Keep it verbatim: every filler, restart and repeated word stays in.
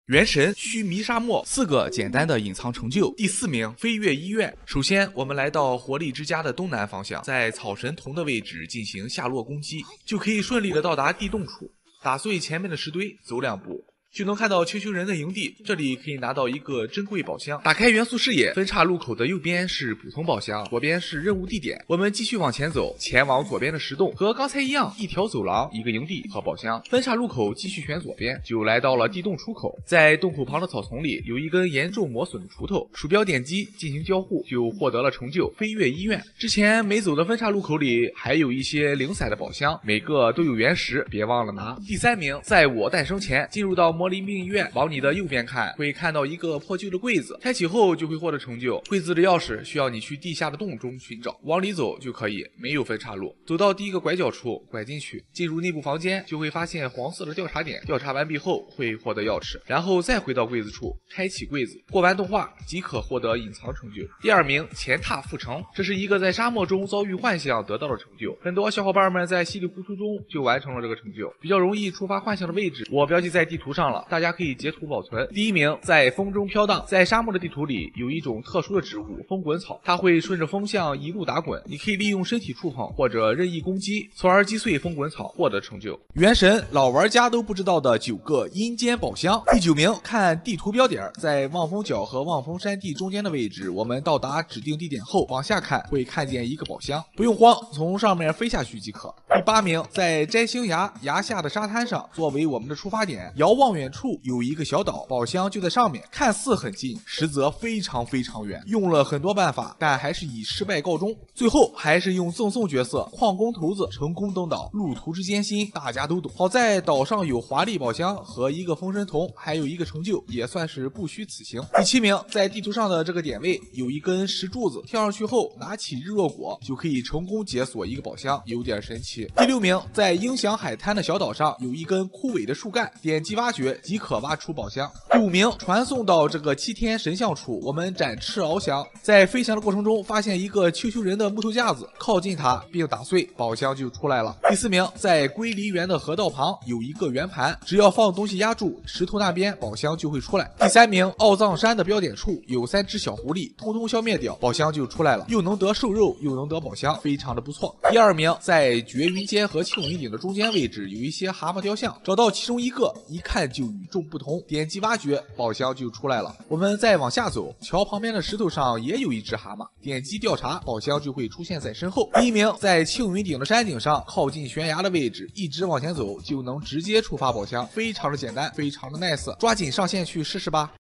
原神须弥沙漠四个简单的隐藏成就。第四名，飞跃医院。首先，我们来到活力之家的东南方向，在草神童的位置进行下落攻击，就可以顺利的到达地洞处，打碎前面的石堆，走两步就能看到丘丘人的营地，这里可以拿到一个珍贵宝箱。打开元素视野，分岔路口的右边是普通宝箱，左边是任务地点。我们继续往前走，前往左边的石洞，和刚才一样，一条走廊，一个营地和宝箱。分岔路口继续选左边，就来到了地洞出口。在洞口旁的草丛里有一根严重磨损的锄头，鼠标点击进行交互，就获得了成就飞跃医院。之前没走的分岔路口里还有一些零散的宝箱，每个都有原石，别忘了拿。第三名，在我诞生前进入到魔灵病医院，往你的右边看，会看到一个破旧的柜子，开启后就会获得成就。柜子的钥匙需要你去地下的洞中寻找，往里走就可以，没有分岔路。走到第一个拐角处，拐进去，进入内部房间，就会发现黄色的调查点，调查完毕后会获得钥匙，然后再回到柜子处，开启柜子，过完动画即可获得隐藏成就。第二名，前踏复城，这是一个在沙漠中遭遇幻象得到的成就，很多小伙伴们在稀里糊涂中就完成了这个成就，比较容易触发幻象的位置我标记在地图上了，大家可以截图保存。第一名，在风中飘荡。在沙漠的地图里有一种特殊的植物风滚草，它会顺着风向一路打滚，你可以利用身体触碰或者任意攻击，从而击碎风滚草，获得成就。原神老玩家都不知道的九个阴间宝箱。第九名，看地图标点，在望风角和望风山地中间的位置，我们到达指定地点后往下看会看见一个宝箱，不用慌，从上面飞下去即可。第八名，在摘星崖崖下的沙滩上，作为我们的出发点，遥望远处有一个小岛，宝箱就在上面，看似很近，实则非常非常远，用了很多办法，但还是以失败告终。最后还是用赠送角色矿工头子成功登岛，路途之艰辛大家都懂。好在岛上有华丽宝箱和一个风神童，还有一个成就，也算是不虚此行。第七名，在地图上的这个点位有一根石柱子，跳上去后拿起日落果就可以成功解锁一个宝箱，有点神奇。第六名，在鹰翔海滩的小岛上有一根枯萎的树干，点击挖掘即可挖出宝箱。第五名，传送到这个七天神像处，我们展翅翱翔，在飞翔的过程中发现一个丘丘人的木头架子，靠近它并打碎，宝箱就出来了。第四名，在龟梨园的河道旁有一个圆盘，只要放东西压住石头那边，宝箱就会出来。第三名，奥藏山的标点处有三只小狐狸，通通消灭掉，宝箱就出来了，又能得兽肉又能得宝箱，非常的不错。第二名，在绝云间和庆云顶的中间位置有一些蛤蟆雕像，找到其中一个，一看就与众不同，点击挖掘，宝箱就出来了。我们再往下走，桥旁边的石头上也有一只蛤蟆，点击调查，宝箱就会出现在身后。第一名，在庆云顶的山顶上，靠近悬崖的位置，一直往前走就能直接触发宝箱，非常的简单，非常的 nice， 抓紧上线去试试吧。